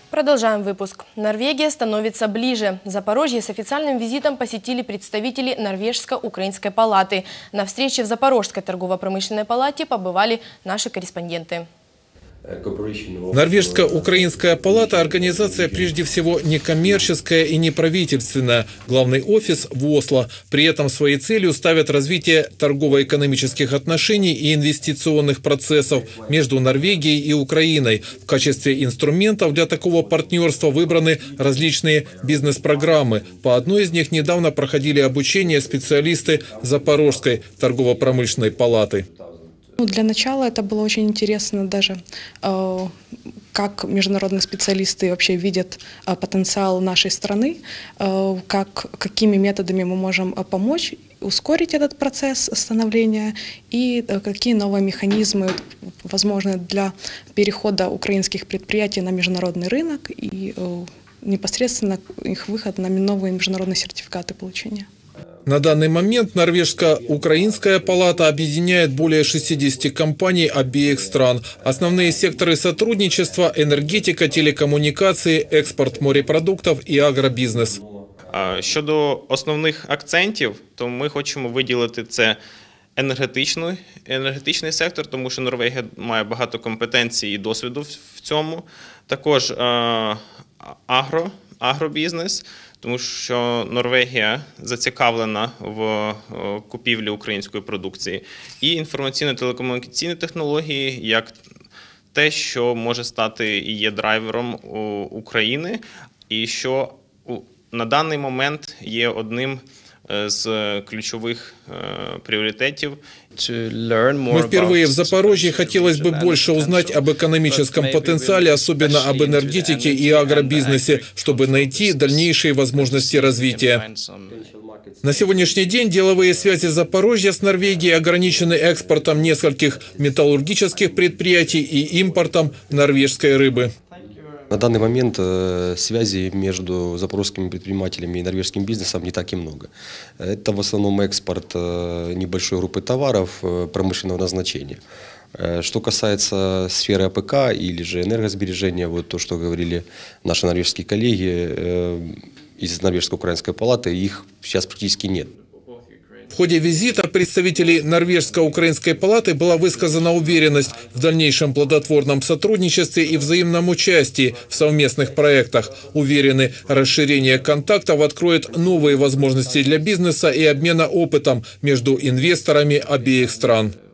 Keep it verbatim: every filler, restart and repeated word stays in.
Продолжаем выпуск. Норвегия становится ближе. Запорожье с официальным визитом посетили представители Норвежско-Украинской палаты. На встрече в Запорожской торгово-промышленной палате побывали наши корреспонденты. Норвежско-Украинская палата – организация прежде всего некоммерческая и неправительственная. Главный офис в Осло. При этом своей целью ставят развитие торгово-экономических отношений и инвестиционных процессов между Норвегией и Украиной. В качестве инструментов для такого партнерства выбраны различные бизнес-программы. По одной из них недавно проходили обучение специалисты Запорожской торгово-промышленной палаты. Для начала это было очень интересно даже, как международные специалисты вообще видят потенциал нашей страны, как, какими методами мы можем помочь ускорить этот процесс становления и какие новые механизмы возможны для перехода украинских предприятий на международный рынок и непосредственно их выход на новые международные сертификаты получения. На данный момент Норвежско-Украинская палата объединяет более шестидесяти компаний обеих стран. Основные секторы сотрудничества – энергетика, телекоммуникации, экспорт морепродуктов и агробізнес. Щодо основних акцентів, то ми хочемо виділити це енергетичний, енергетичний сектор, тому що Норвегія має багато компетенцій і досвіду в цьому. Також агро, агробізнес, тому що Норвегія зацікавлена в купівлі української продукції. І інформаційно-телекомунікаційні технології, як те, що може стати і є драйвером України, і що на даний момент є одним з ключевых приоритетов. Мы впервые в Запорожье хотелось бы больше узнать об экономическом потенциале, особенно об энергетике и агробизнесе, чтобы найти дальнейшие возможности развития. На сегодняшний день деловые связи Запорожья с Норвегией ограничены экспортом нескольких металлургических предприятий и импортом норвежской рыбы. На данный момент связи между запорожскими предпринимателями и норвежским бизнесом не так и много. Это в основном экспорт небольшой группы товаров промышленного назначения. Что касается сферы АПК или же энергосбережения, вот то, что говорили наши норвежские коллеги из Норвежско-Украинской палаты, их сейчас практически нет. В ходе визита представителей Норвежско-Украинской палаты была высказана уверенность в дальнейшем плодотворном сотрудничестве и взаимном участии в совместных проектах. Уверены, расширение контактов откроет новые возможности для бизнеса и обмена опытом между инвесторами обеих стран.